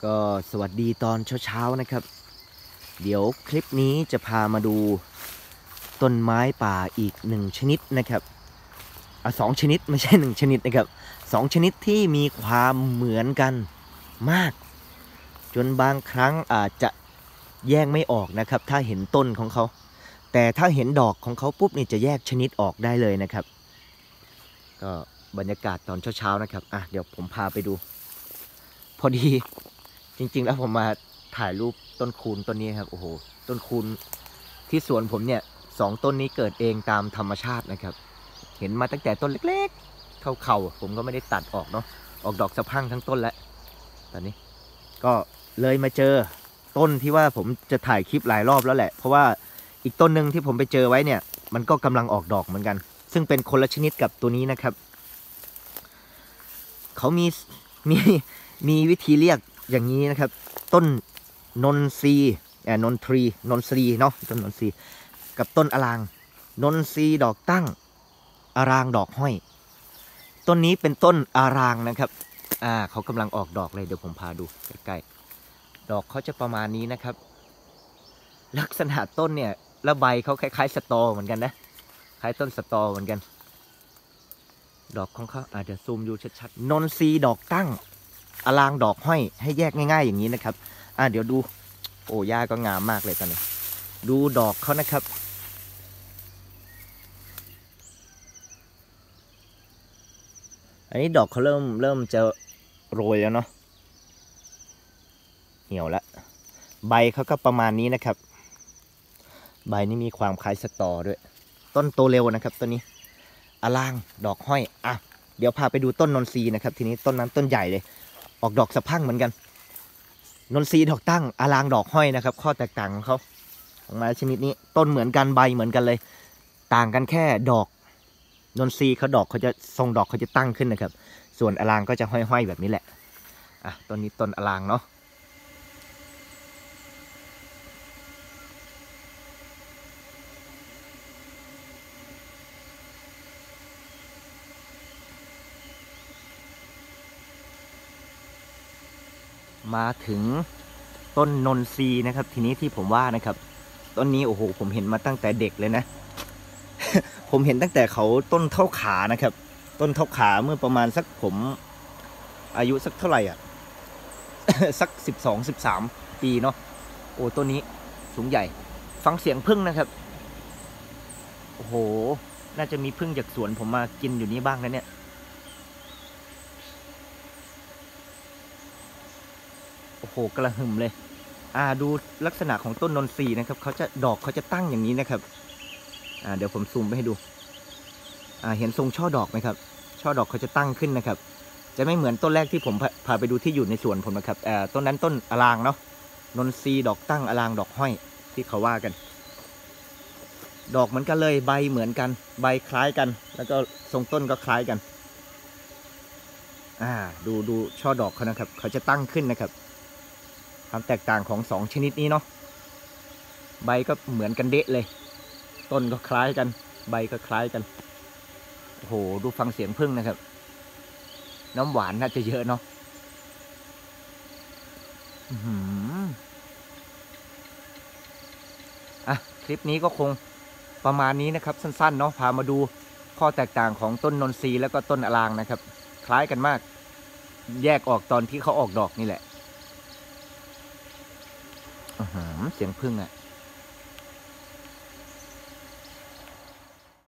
ก็สวัสดีตอนเช้าๆนะครับเดี๋ยวคลิปนี้จะพามาดูต้นไม้ป่าอีก1ชนิดนะครับ2ชนิดไม่ใช่1ชนิดนะครับ2ชนิดที่มีความเหมือนกันมากจนบางครั้งอาจจะแยกไม่ออกนะครับถ้าเห็นต้นของเขาแต่ถ้าเห็นดอกของเขาปุ๊บนี่จะแยกชนิดออกได้เลยนะครับก็บรรยากาศตอนเช้าๆนะครับเดี๋ยวผมพาไปดูพอดีจริงๆแล้วผมมาถ่ายรูปต้นคูนต้นนี้ครับโอ้โหต้นคูนที่สวนผมเนี่ย2ต้นนี้เกิดเองตามธรรมชาตินะครับเห็นมาตั้งแต่ต้นเล็กๆเข่าๆผมก็ไม่ได้ตัดออกเนาะออกดอกสะพรั่งทั้งต้นแล้วตอนนี้ก็เลยมาเจอต้นที่ว่าผมจะถ่ายคลิปหลายรอบแล้วแหละเพราะว่าอีกต้นหนึ่งที่ผมไปเจอไว้เนี่ยมันก็กำลังออกดอกเหมือนกันซึ่งเป็นคนละชนิดกับตัวนี้นะครับเขามีวิธีเรียกอย่างนี้นะครับต้นนนทรีนนทรีเนาะต้นนนทรีกับต้นอรางนนทรีดอกตั้งอรางดอกห้อยต้นนี้เป็นต้นอรางนะครับเขากำลังออกดอกเลยเดี๋ยวผมพาดูใกล้ๆดอกเขาจะประมาณนี้นะครับลักษณะต้นเนี่ยแล้วใบเขาคล้ายๆสตอเหมือนกันนะคล้ายต้นสตอเหมือนกันดอกของเขาอาจจะซูมดูชัดๆนนทรีดอกตั้งอรางดอกห้อยให้แยกง่ายๆอย่างนี้นะครับเดี๋ยวดูโอ้หญ้าก็งามมากเลยตอนนี้ดูดอกเขานะครับอันนี้ดอกเขาเริ่มจะโรยแล้วเนาะเหี่ยวแล้วใบเขาก็ประมาณนี้นะครับใบนี้มีความคล้ายสตอด้วยต้นโตเร็วนะครับต้นนี้อรางดอกห้อยเดี๋ยวพาไปดูต้นนนทรีนะครับทีนี้ต้นนั้นต้นใหญ่เลยออกดอกสะพรั่งเหมือนกันนนทรีดอกตั้งอรางดอกห้อยนะครับข้อแตกต่างของเขาออกมาชนิดนี้ต้นเหมือนกันใบเหมือนกันเลยต่างกันแค่ดอกนนทรีเขาดอกเขาจะทรงดอกเขาจะตั้งขึ้นนะครับส่วนอรางก็จะห้อยๆแบบนี้แหละต้นนี้ต้นอรางเนาะมาถึงต้นนนทรีนะครับทีนี้ที่ผมว่านะครับต้นนี้โอ้โหผมเห็นมาตั้งแต่เด็กเลยนะ ผมเห็นตั้งแต่เขาต้นเท่าขานะครับต้นเท่าขาเมื่อประมาณสักผมอายุสักเท่าไหร่สัก12-13 ปีเนาะโอ้ต้นนี้สูงใหญ่ฟังเสียงผึ้งนะครับโอ้โหน่าจะมีผึ้งจากสวนผมมากินอยู่นี้บ้างนะเนี่ยโอ้โหกระหึ่มเลยดูลักษณะของต้นนนทรีนะครับดอกเขาจะตั้งอย่างนี้นะครับเดี๋ยวผมซูมไปให้ดูเห็นทรงช่อดอกไหมครับช่อดอกเขาจะตั้งขึ้นนะครับจะไม่เหมือนต้นแรกที่ผมพาไปดูที่อยู่ในสวนผมนะครับต้นนั้นต้นอรางเนาะนนทรีดอกตั้งอรางดอกห้อยที่เขาว่ากันดอกเหมือนกันเลยใบเหมือนกันใบคล้ายกันแล้วก็ทรงต้นก็คล้ายกันดูช่อดอกเขานะครับเขาจะตั้งขึ้นนะครับความแตกต่างของ2ชนิดนี้เนาะใบก็เหมือนกันเดะเลยต้นก็คล้ายกันใบก็คล้ายกันโอ้โหดูฟังเสียงผึ้งนะครับน้ำหวานน่าจะเยอะเนาะคลิปนี้ก็คงประมาณนี้นะครับสั้นๆเนาะพามาดูข้อแตกต่างของต้นนนทรีแล้วก็ต้นอรางนะครับคล้ายกันมากแยกออกตอนที่เขาออกดอกนี่แหละเสียงผึ้ง